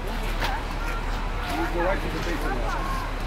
You go right to the base of that.